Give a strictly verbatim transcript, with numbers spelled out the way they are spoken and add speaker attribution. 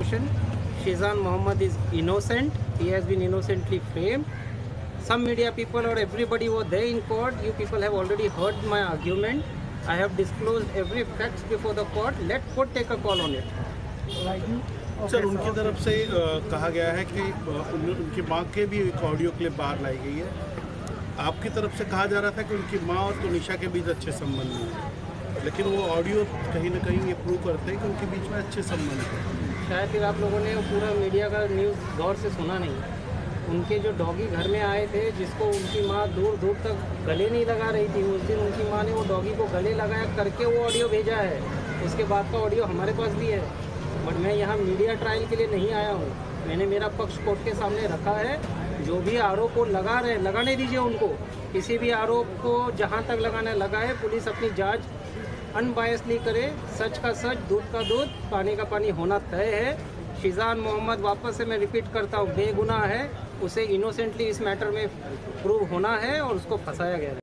Speaker 1: accusation. Shizan Mohammed is innocent. He has been innocently framed. Some media people or everybody were there in court. You people have already heard my argument. I have disclosed every facts before the court. Let court take a call on it.
Speaker 2: Sir, उनकी तरफ से आ, कहा गया है कि उन, उनकी मां के भी एक ऑडियो क्लिप बाहर लाई गई है। आपकी तरफ से कहा जा रहा था कि उनकी मां और तुनिशा के बीच अच्छे संबंध हैं, लेकिन वो ऑडियो कहीं ना कहीं ये प्रूव करते हैं कि उनके बीच में अच्छे संबंध हैं।
Speaker 1: शायद फिर आप लोगों ने पूरा मीडिया का न्यूज़ गौर से सुना नहीं। उनके जो डॉगी घर में आए थे, जिसको उनकी माँ दूर दूर तक गले नहीं लगा रही थी, उस दिन उनकी माँ ने वो डॉगी को गले लगाया करके वो ऑडियो भेजा है। उसके बाद का ऑडियो हमारे पास भी है। बट मैं यहाँ मीडिया ट्रायल के लिए नहीं आया हूँ। मैंने मेरा पक्ष कोर्ट के सामने रखा है। जो भी आरोप को लगा रहे लगाने दीजिए उनको। किसी भी आरोप को जहाँ तक लगाना लगा है, पुलिस अपनी जांच अनबायसली करे। सच का सच, दूध का दूध, पानी का पानी होना तय है। शिजान मोहम्मद, वापस से मैं रिपीट करता हूँ, बेगुनाह है। उसे इनोसेंटली इस मैटर में प्रूव होना है और उसको फंसाया गया है।